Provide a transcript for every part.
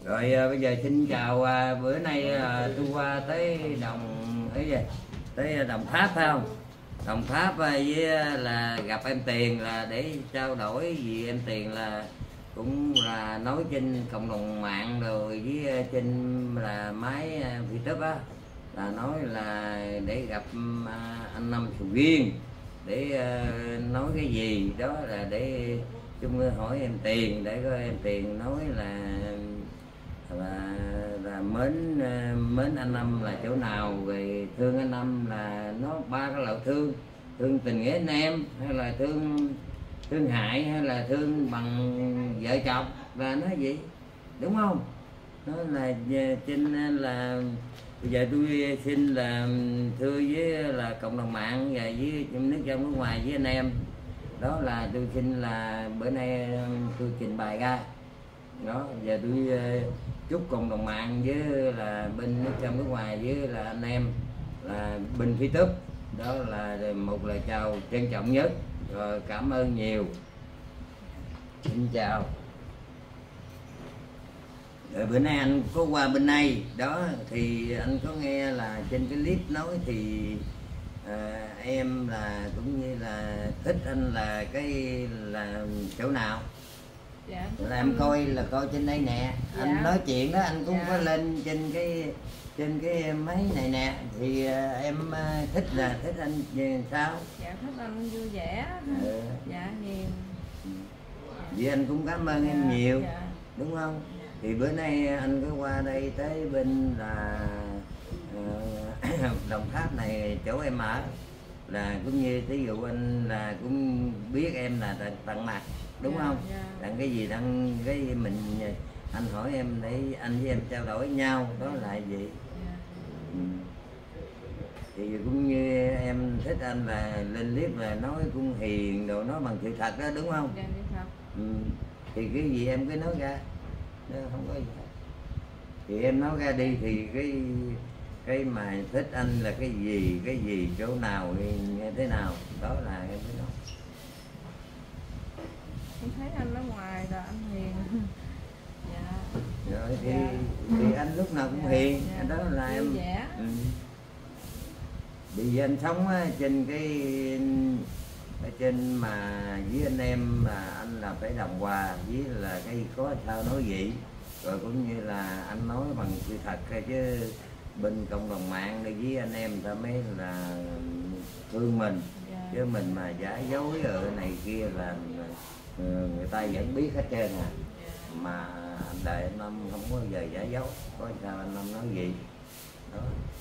Rồi bây giờ xin chào, bữa nay tôi qua tới tới Đồng Tháp phải không? Đồng Tháp với là gặp em Tiền là để trao đổi vì em Tiền là cũng là nói trên cộng đồng mạng rồi với trên là máy YouTube á, là nói là để gặp anh Năm Sầu Riêng để nói cái gì đó, là để chung hỏi em Tiền để có em Tiền nói là mến anh Năm là chỗ nào, về thương anh Năm là nó ba cái loại thương: thương tình nghĩa anh em, hay là thương hại, hay là thương bằng vợ chồng, là nói gì đúng không? Nó là trên là bây giờ tôi xin là thưa với là cộng đồng mạng và với nước trong nước ngoài với anh em, đó là tôi xin là bữa nay tôi trình bày ra đó. Giờ tôi chúc cộng đồng mạng với là bên nước trong nước ngoài với là anh em là bên phía YouTube đó là một lời chào trân trọng nhất, rồi cảm ơn nhiều, xin chào. Rồi bữa nay anh có qua bên này đó thì anh có nghe là trên cái clip nói thì em là cũng như là thích anh là cái là chỗ nào. Dạ, là em coi là coi trên đây nè. Dạ. Anh nói chuyện đó anh cũng có lên trên cái máy này nè thì em thích là thích anh sao? Dạ, thích anh vui vẻ. Dạ, hiền. Vì anh cũng cảm ơn em nhiều. Dạ. Đúng không? Thì bữa nay anh có qua đây tới bên là Đồng Tháp này chỗ em ở, là cũng như thí dụ anh là cũng biết em là tặng mặt đúng không? Tặng cái gì tặng cái mình, anh hỏi em để anh với em trao đổi nhau đó là gì. Thì cũng như em thích anh là lên clip là nói cũng hiền đồ, nói bằng sự thật đó đúng không? Dạ, thật. Thì cái gì em cứ nói ra, nó không có gì hết. Thì em nói ra đi thì cái mà thích anh là cái gì chỗ nào nghe thế nào, đó là em mới nói. Em thấy anh ở ngoài là anh hiền. Dạ. Rồi thì anh lúc nào cũng hiền. Đó là em vẻ. Vì anh sống trên cái ở trên mà với anh em là anh là phải đồng hòa với là cái có sao nói vậy, rồi cũng như là anh nói bằng sự thật chứ bên cộng đồng đây với anh em ta mới là thương mình. Chứ mình mà giả dối ở này kia là người ta vẫn biết hết trơn à. Mà đời anh Năm không có giờ giả dối, có sao anh Năm nói gì đó.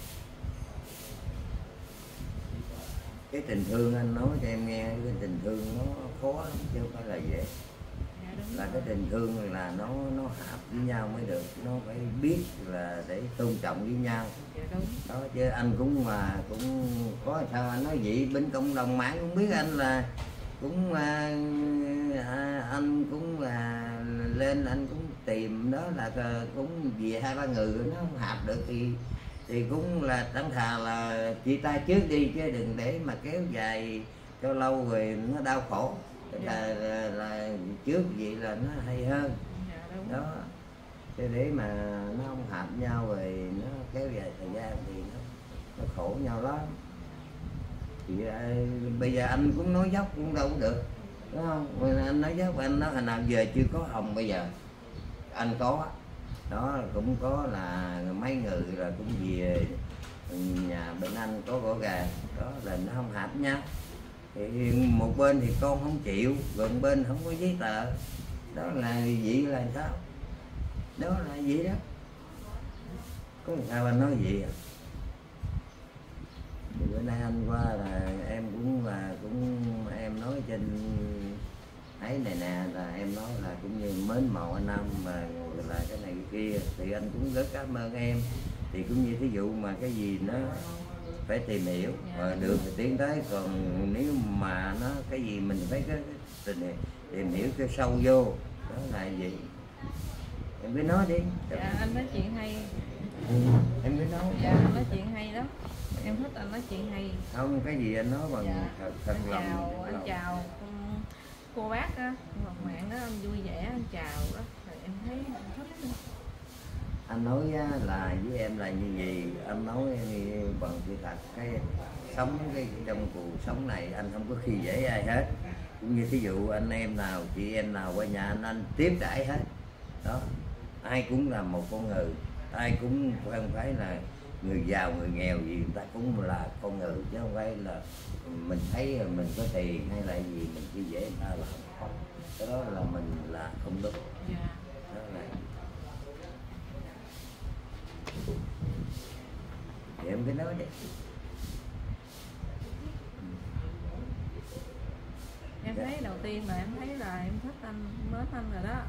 Cái tình thương anh nói cho em nghe, cái tình thương nó khó lắm chứ không phải là dễ. Là cái tình thương là nó hợp với nhau mới được, nó phải biết là để tôn trọng với nhau. Đó chứ anh cũng có sao anh nói vậy, bên cộng đồng mạng cũng biết anh là cũng anh cũng là lên anh cũng tìm đó là cũng vì 2-3 người nó không hợp được thì cũng là tạm thà là chia tay trước đi, chứ đừng để mà kéo dài cho lâu rồi nó đau khổ. Là trước vậy là nó hay hơn. Đó chứ để mà nó không hợp nhau rồi nó kéo dài thời gian thì nó khổ nhau lắm. Thì bây giờ anh cũng nói dốc cũng đâu có được đúng không? Anh nói dốc, anh nói hồi nào giờ chưa có hồng, bây giờ anh có đó, cũng có là mấy người là cũng về nhà bên anh có gỗ gà đó, là nó không hợp nhau. Thì một bên thì con không chịu, rồi một bên không có giấy tờ, đó là vậy là sao? Đó là vậy đó, có sao anh nói gì à? Thì bữa nay anh qua là em cũng em nói trên ấy này nè, là em nói là cũng như mến mộ anh Năm mà là cái này cái kia, thì anh cũng rất cảm ơn em. Thì cũng như thí dụ mà cái gì nó phải tìm hiểu và được thì tiến tới, còn nếu mà nó cái gì mình phải cái tìm hiểu cho sâu vô, đó là gì em cứ nói đi. Dạ, anh nói chuyện hay. Em cứ nói. Dạ, anh nói chuyện hay lắm, em thích anh nói chuyện hay. Không, cái gì anh nói bằng thật lòng. Anh chào cô bác á, ngọc mạng đó, anh vui vẻ anh chào đó, rồi em thấy anh thích. anh nói á, là với em là như gì, anh nói bằng sự thật, cái trong cuộc sống này anh không có khi dễ ai hết, cũng như thí dụ anh em nào chị em nào qua nhà anh tiếp đãi hết đó. Ai cũng là một con người, ai cũng không phải là người giàu người nghèo gì, người ta cũng là con người, chứ không phải là mình thấy mình có tiền hay là gì mình khi dễ người ta là không. Cái đó là mình là không đúng. Đó là thì em cứ nói đi. Em thấy đầu tiên là em thấy là em thích anh, mến anh rồi đó.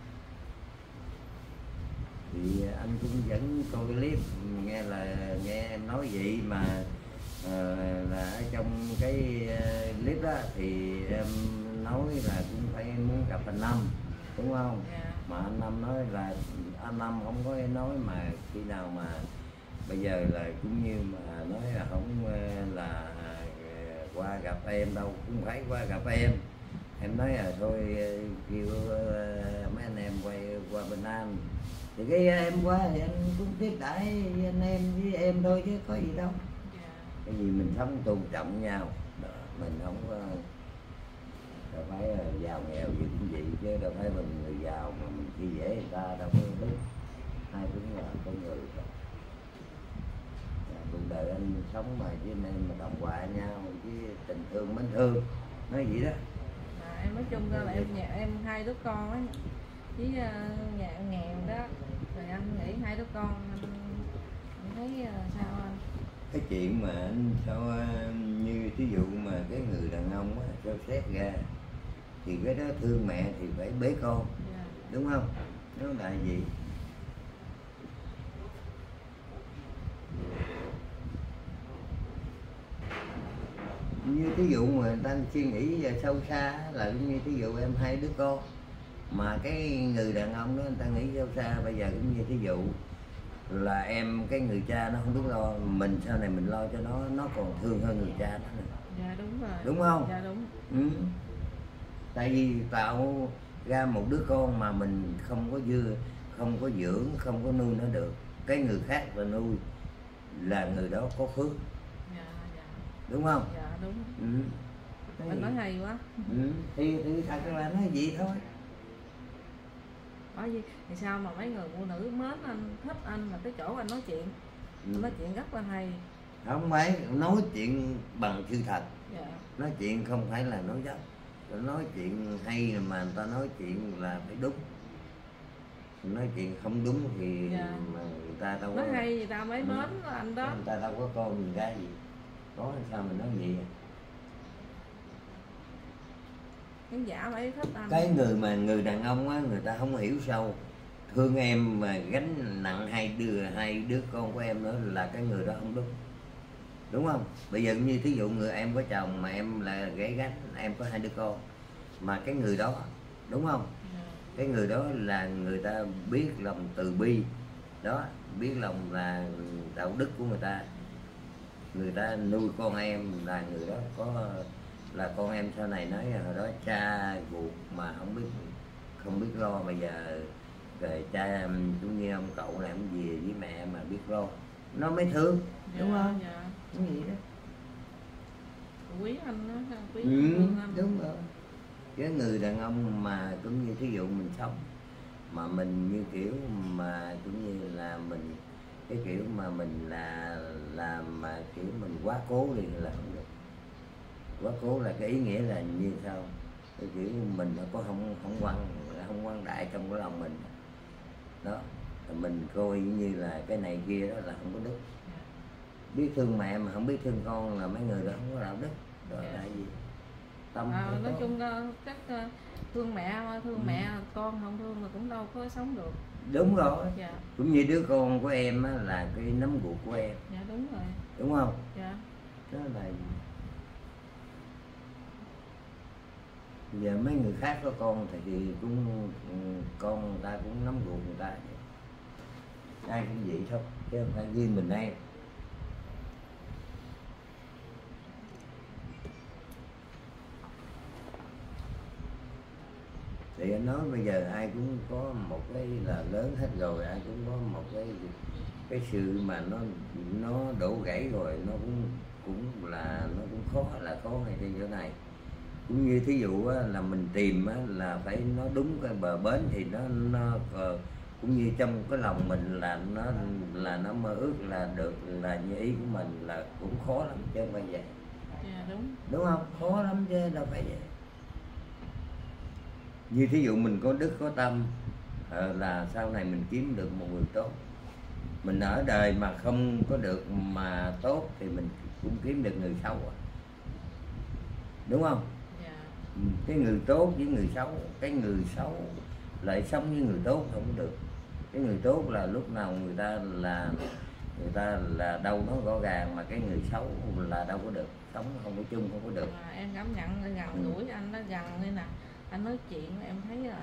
Thì anh cũng vẫn coi cái clip, nghe em nói vậy mà là ở trong cái clip đó thì em nói là cũng phải muốn gặp anh Năm, đúng không? Mà anh Năm nói là anh Năm không có nói mà khi nào mà bây giờ là cũng như mà nói là không là qua gặp em đâu, cũng phải qua gặp em. Em nói là thôi kêu mấy anh em quay qua bên Anh, thì cái em qua thì anh cũng tiếp đãi với anh em với em thôi chứ có gì đâu. Cái gì mình sống tôn trọng nhau đó, mình không có đâu phải giàu nghèo gì cũng vậy, chứ đâu phải mình người giàu mà mình khi dễ người ta đâu có đúng. Ai cũng là con người thôi. Cuộc đời anh sống mà với anh em mà đồng hòa nhau với tình thương mến thương, nói vậy đó. Em nói chung ra là em hai đứa con á, với nhà nghèo đó, rồi anh nghĩ hai đứa con anh thấy sao anh? Cái chuyện mà anh sao như ví dụ mà cái người đàn ông á, sao xét ra thì cái đó thương mẹ thì phải bế con, đúng không? Nó là gì? Như ví dụ mà người ta suy nghĩ sâu xa là cũng như ví dụ em hai đứa con, mà cái người đàn ông đó người ta nghĩ sâu xa, bây giờ cũng như ví dụ là em, cái người cha nó không biết lo, mình sau này mình lo cho nó còn thương hơn người cha đó nữa. Dạ đúng rồi. Đúng không? Dạ đúng. Tại vì tạo ra một đứa con mà mình không có không có dưỡng, không có nuôi nó được, cái người khác là nuôi, là người đó có phước. Dạ. Đúng không? Dạ đúng. Anh nói hay quá. Thì thật là nói gì thôi. Bởi vì thì sao mà mấy người phụ nữ mến anh, thích anh là cái chỗ anh nói chuyện, nói chuyện rất là hay. Không phải nói chuyện bằng sự thật. Dạ. Nói chuyện không phải là nói dối. Nói chuyện hay mà người ta nói chuyện là phải đúng. Nói chuyện không đúng thì mà người ta đâu có nói hay người ta mới mến anh đó. Người ta đâu có con gì ra gì, có sao mình nói gì. Khán giả phải thích anh. Cái người đàn ông á, người ta không hiểu sâu thương em mà gánh nặng hai đứa con của em nữa là cái người đó không đúng. Đúng không? Bây giờ như thí dụ người em có chồng mà em là gánh gánh, em có hai đứa con, mà cái người đó, đúng không? Cái người đó là người ta biết lòng từ bi đó, biết lòng là đạo đức của người ta nuôi con em, là người đó có là con em sau này nói hồi đó cha ruột mà không biết lo, bây giờ rồi cha cũng như ông cậu này ông về với mẹ mà biết lo, nó mới thương. Đúng không? Dạ. Cái gì đó Quý anh đó, quý anh. Đúng rồi. Cái người đàn ông mà cũng như thí dụ mình sống mà mình như kiểu mà cũng như là mình cái kiểu mà mình là làm mà kiểu mình quá cố đi là không được. Quá cố là cái ý nghĩa là như sao? Cái kiểu mình có không quan đại trong cái lòng mình đó, mình coi như là cái này kia đó là không có đức. Biết thương mẹ mà không biết thương con là mấy người đó không có đạo đức. Đó là gì? Tâm nói chung các thương mẹ con không thương mà cũng đâu có sống được. Đúng rồi. Dạ. Cũng như đứa con của em á, là cái nấm ruột của em. Dạ đúng rồi. Đúng không? Dạ. Đó là gì? Giờ mấy người khác có con thì cũng con người ta cũng nấm ruột người ta, ai cũng vậy thôi chứ không phải riêng mình em. Thì anh nói bây giờ ai cũng có một cái là lớn hết rồi, ai cũng có một cái sự mà nó đổ gãy rồi, nó cũng là nó cũng khó, là khó ngay trên chỗ này. Cũng như thí dụ á, là mình tìm á, là phải nó đúng cái bờ bến thì nó cũng như trong cái lòng mình là nó mơ ước là được là như ý của mình, là cũng khó lắm chứ không phải vậy. Đúng không? Khó lắm chứ đâu phải vậy. Như thí dụ mình có đức có tâm là sau này mình kiếm được một người tốt. Mình ở đời mà không có được mà tốt thì mình cũng kiếm được người xấu à. Đúng không? Cái người tốt với người xấu, cái người xấu lại sống với người tốt không được. Cái người tốt là lúc nào người ta là đâu nó rõ ràng, mà cái người xấu là đâu có được, sống không có chung, không có được. Em cảm nhận gần gũi anh, nó gần đây nè, anh nói chuyện em thấy là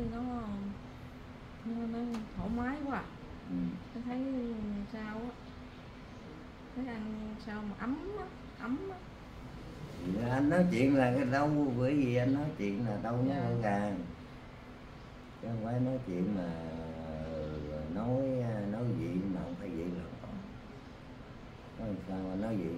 nó thoải mái quá. Em thấy sao á, thấy anh sao mà ấm á. Anh nói chuyện là cái đâu, bởi vì anh nói chuyện là đâu nó rõ ràng, chứ không phải nói chuyện mà nói gì mà không phải vậy là có. Nói sao mà nói gì?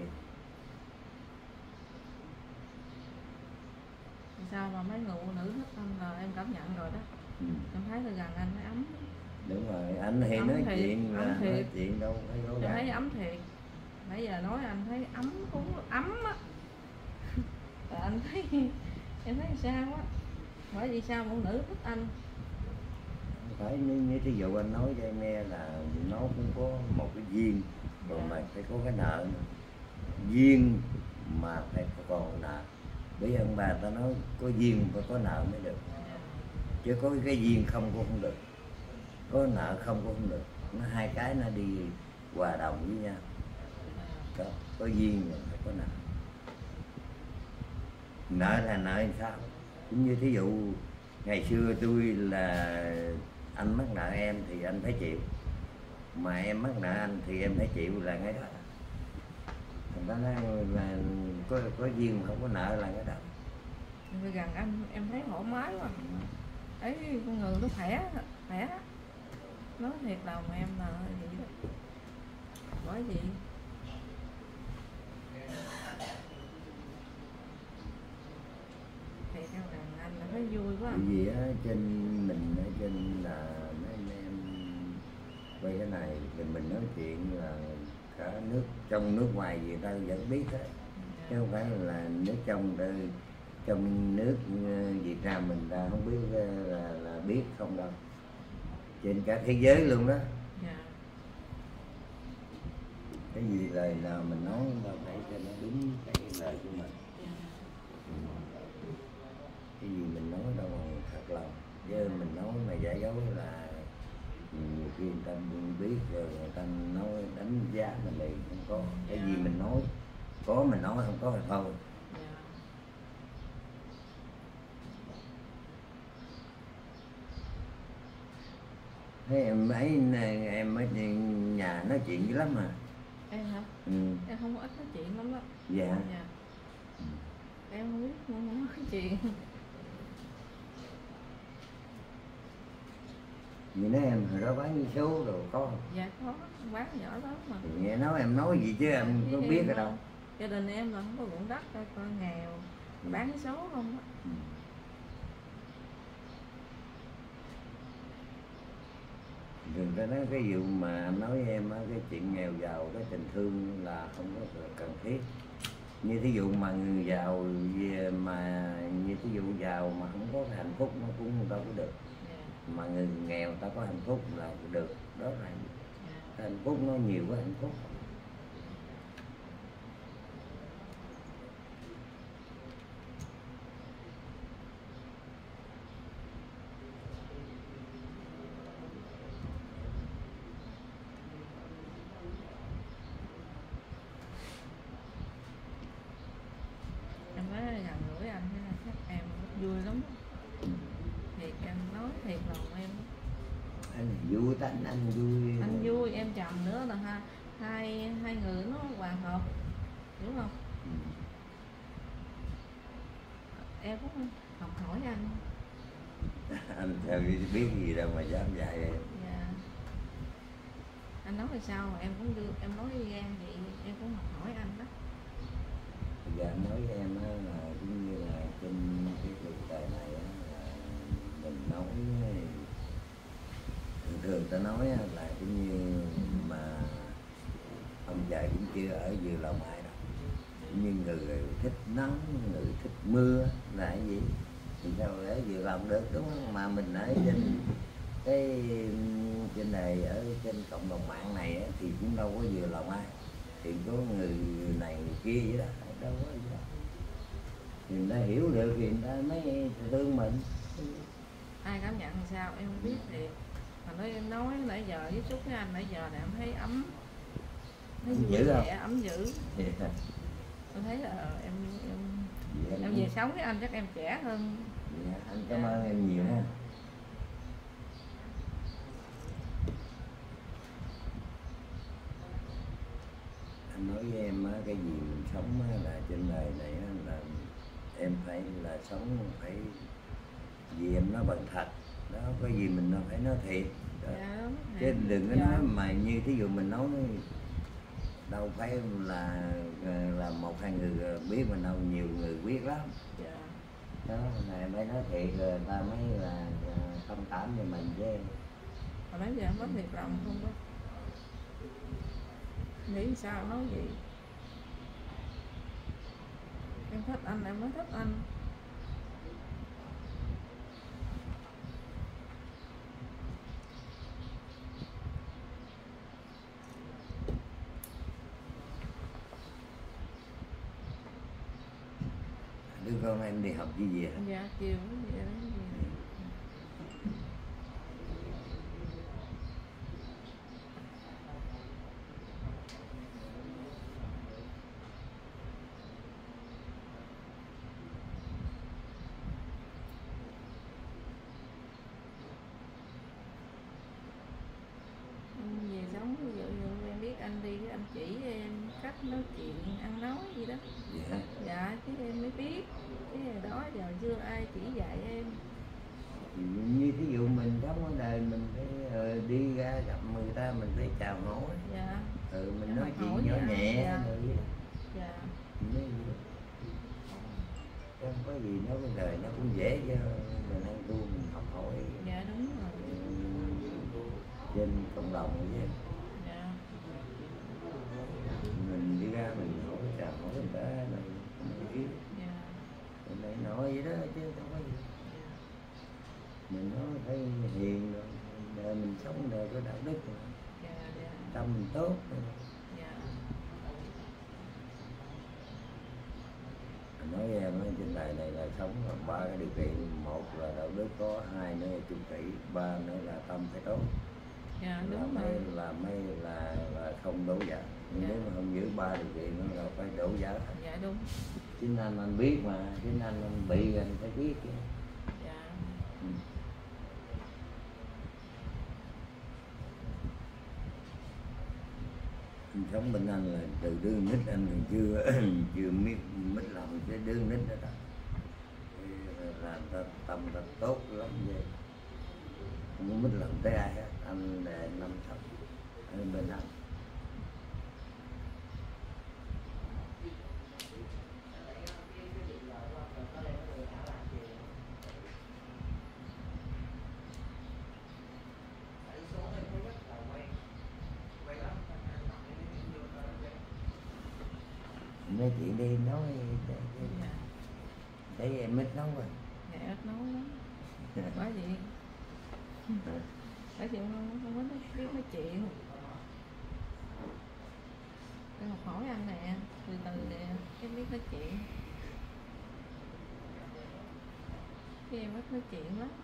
Sao mà mấy người phụ nữ thích anh là em cảm nhận rồi đó. Em thấy là gần anh thấy ấm. Đúng rồi, anh thì nói chuyện là nói chuyện đâu phải rõ ràng. Em thấy ấm thiệt. Nãy giờ nói anh thấy ấm, cũng ấm á. Anh thấy em thấy sao á, bởi vì sao phụ nữ thích anh? Phải như thí dụ anh nói cho em nghe là nó cũng có một cái duyên rồi mà phải có cái nợ nữa. Duyên mà phải còn nợ. Bởi vì ông bà ta nói có duyên và có nợ mới được, chứ có cái duyên không cũng không được, có nợ không cũng không được. Nó hai cái nó đi hòa đồng với nhau. Có duyên rồi phải có nợ. Nợ là nợ làm sao? Cũng như thí dụ ngày xưa tôi là anh mắc nợ em thì anh phải chịu, mà em mắc nợ anh thì em phải chịu, là cái đó. Người ta nói là có duyên mà không có nợ là cái đó. Gần anh em thấy thoải mái quá. Ấy con người nó khỏe. Nói thiệt lòng em là vậy đó. Bởi vì thiệt gần anh là thấy vui quá. Vì á trên mình ở trên là mấy anh em quay cái này thì mình nói chuyện là cả nước trong nước ngoài gì ta vẫn biết hết, chứ không phải là nước trong nước Việt Nam mình ta không biết là biết không đâu, trên cả thế giới luôn đó. Cái gì lời nào mình nói là phải cho nó đúng cái lời của mình. Cái gì mình nói đâu mà thật lòng, chứ mình nói mà giả dối là nhiều khi người ta biết rồi người ta nói đánh giá mình liền. Không có cái gì mình nói, có mình nói, không có thì thôi. Thế em ấy em ở nhà nói chuyện dữ lắm mà. Em hả? Em không có ít nói chuyện lắm đó. Dạ. Em không biết nói chuyện. Vì nói em hồi đó bán số rồi có không? Dạ có, bán nhỏ đó mà. Thì nghe nói em nói gì chứ em có biết ở đâu. Gia đình em là không có ruộng đất, con nghèo, bán cái số không á. Đừng có nói cái vụ mà anh nói với em cái chuyện nghèo giàu, cái tình thương là không có cần thiết. Như thí dụ mà người giàu mà như thí dụ giàu mà không có hạnh phúc nó cũng đâu có được. Mà người nghèo ta có hạnh phúc là được, đó là hạnh phúc, nó nhiều cái hạnh phúc. Em nói gần gũi anh thế là chắc em vui lắm. Thiệt em nói thiệt lòng em. Anh vui, anh vui. Anh vui, em chồng nữa là hai người nó hòa hợp, đúng không? Em cũng học hỏi anh. Anh sao biết gì đâu mà dám dạy em. Dạ. Anh nói là sao mà em cũng đưa em nói với em vậy, em cũng học hỏi anh đó. Bây giờ anh nói với em á là cũng như là trên cái cuộc đời này á, là mình nói thường thường ta nói á, là cũng như mà ông trời cũng chưa ở vừa lòng ai đâu. Như người thích nắng, người thích mưa là cái gì thì sao ở vừa lòng được, đúng không? Mà mình ở trên cái trên này, ở trên cộng đồng mạng này á, thì cũng đâu có vừa lòng ai, thì có người này người kia vậy đó, đâu có gì đâu. Thì người ta hiểu được thì người ta mới thương mình. Ai cảm nhận sao em không biết thiệt, mà nói em nói nãy giờ tiếp xúc với anh nãy giờ là em thấy ấm, nó vui dữ không? vẻ, ấm dữ. Tôi thấy là em về sống với anh chắc em trẻ hơn. Dạ, anh cảm ơn em nhiều ha. Anh nói với em á, cái gì mình sống á, là trên đời này á, là em phải là sống phải vì em nói bằng thật đó, có gì mình phải nói thiệt đó. Dạ, Chứ đừng có dạ. nói mà như thí dụ mình nói đâu phải là một hai người biết, mà đâu nhiều người biết lắm. Dạ. Đó này mới nói thiệt rồi người ta mới là thông cảm cho mình chứ. Hồi nãy giờ em có thiệt lòng không đó, nghĩ sao nói vậy. Em thích anh em mới thích anh. Đứa con em đi học gì vậy? Dạ chiều cái gì đó gì. Về sống ví dụ như em biết anh đi, anh chỉ em cách nói chuyện, ăn nói gì đó. Dạ. Dạ chứ em mới biết, cái đó giờ chưa ai chỉ dạy em. Như thí dụ mình sống ở đời mình phải đi ra gặp người ta mình phải chào hỏi. Dạ. Mình Em nói học hỏi chuyện nhỏ dạ. nhẹ Dạ. rồi Dạ. không có gì, nó cái đời nó cũng dễ cho mình ăn tu mình học hỏi. Dạ đúng rồi. Trên cộng đồng vậy. Dạ. Mình đi ra mình hỏi chào hỏi người ta này kia. Dạ. Mình lại nói vậy đó chứ không có gì. Mình nói phải hiền rồi, đời mình sống đời có đạo đức rồi. Dạ. Dạ. Tâm mình tốt rồi. Dạ. Mình nói với em á, trên đời này là sống là ba cái điều kiện: một là đạo đức có, hai nữa là chung thủy, ba nữa là tâm phải tốt. Dạ là đúng mới rồi. là không đổ vỡ. Nhưng Dạ. nếu mà không giữ ba điều kiện nó là phải đổ vỡ. Dạ đúng. Chính anh biết mà, chính anh bị anh phải biết chứ. Dạ. Ừ. Anh sống bên anh là từ đứa nít anh còn chưa chưa biết mít lòng cái đứa nít đó đó. Là tâm ta tốt lắm vậy, không có mít lòng tới ai hết. Anh là năm thật ở bên anh. Nói chuyện đi, nói Dạ. thấy em ít nói rồi. Dạ ít nói lắm. Bởi vậy bởi vì không có biết nói chuyện. Em học hỏi anh nè, từ từ nè, cái biết nói chuyện. Cái em ít nói chuyện lắm.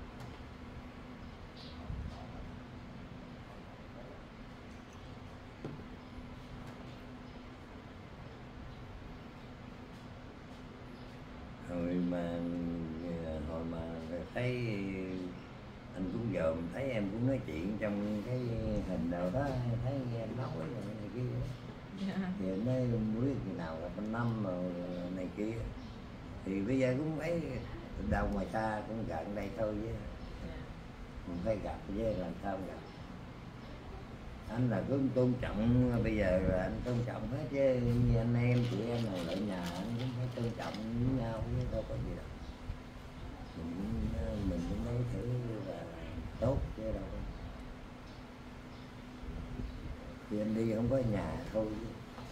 Hồi mà thấy anh cũng dòm thấy em cũng nói chuyện trong cái hình nào đó, thấy em nói rồi này kia. Dạ. Thì em nói không biết khi nào là 5 năm rồi này kia. Thì bây giờ cũng phải đâu mà xa cũng gần đây thôi chứ Dạ. mình phải gặp chứ làm sao gặp. Anh là cũng tôn trọng, bây giờ là anh tôn trọng hết chứ, như anh em chị em này lại nhà anh cũng phải tôn trọng với nhau chứ đâu có gì đâu. Mình cũng thấy thử là tốt chứ đâu có. Thì anh đi không có nhà thôi chứ.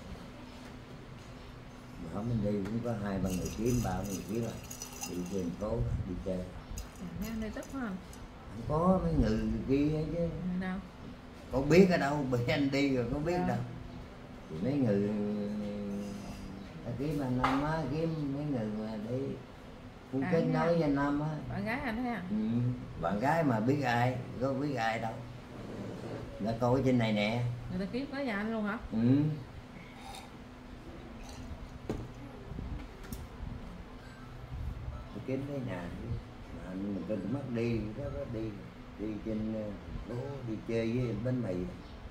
Mà không anh đi cũng có 2-3 người kiếm, 3 người kiếm rồi. Đi trên thành phố, đi chơi. Nghe anh đây tức quá anh. Không có mấy người kia chứ. Đâu? Có biết ở đâu, bị anh đi rồi có biết đâu. Thì mấy người ta kiếm anh Năm á, kiếm mấy người mà đi cũng kết nối với anh Năm á. Bạn gái anh thấy à? Ừ, bạn gái mà biết ai, có biết ai đâu. Đã coi trên này nè. Người ta kiếm tới nhà anh luôn hả? Ừ. Tôi kiếm tới nhà mà mình cần mất đi, đó đi trên phố đi chơi với bánh mì.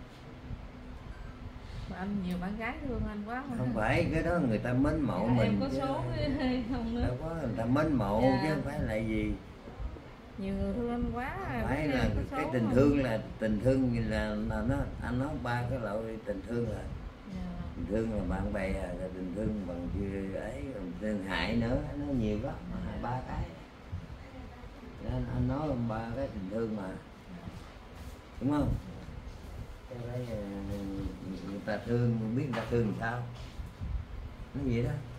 Mà anh nhiều bạn gái thương anh quá mà. Không phải cái đó người ta mến mộ Dạ, mình em có chứ. số hay không nữa. Đâu có, người ta mến mộ Dạ. chứ không phải là gì. Nhiều người thương anh quá. Phải biết là em có cái số tình không? thương là tình thương là nó, anh nói 3 cái loại tình thương là Dạ. tình thương là bạn bè, là tình thương bằng chữ ấy, còn thương hại nữa, nó nhiều lắm, 2-3 cái. Nên anh nói 3 cái tình thương mà, đúng không? Cái đấy người ta thương, biết người ta thương sao, nó vậy đó.